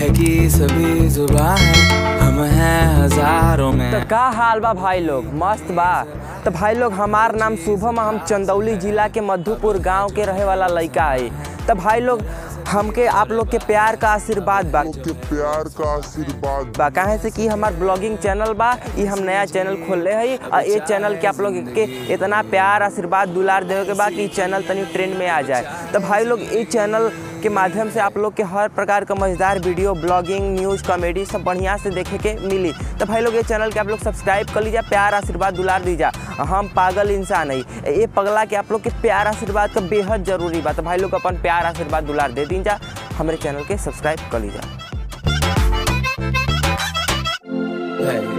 की सभी जुबान है, हम हैं हजारों में। तो का हाल बा भाई लोग? मस्त बा। तो भाई लोग हमार नाम शुभम, हम चंदौली जिला के मधुपुर गांव के रहे वाला लड़का है। तो भाई लोग हमके आप लोग के प्यार का आशीर्वाद बा, काहे से कि हमार ब्लॉगिंग चैनल बा, ये हम नया चैनल खोले है और ये चैनल के आप लोग के इतना प्यार आशीर्वाद दुलार देवे के बाद कि चैनल तनी ट्रेंड में आ जाए। तो भाई लोग इस चैनल के माध्यम से आप लोग के हर प्रकार का मजेदार वीडियो, ब्लॉगिंग, न्यूज़, कॉमेडी सब बढ़िया से देखे के मिली। तो भाई लोग ये चैनल के आप लोग सब्सक्राइब कर लीजिए, प्यार आशीर्वाद दुलार दीजिए। हम पागल इंसान है, ये पगला के आप लोग के प्यार आशीर्वाद का बेहद जरूरी बात। तो भाई लोग अपन प्यार आशीर्वाद दुलार दे दीजिए, हमारे चैनल के सब्सक्राइब कर लीजिए।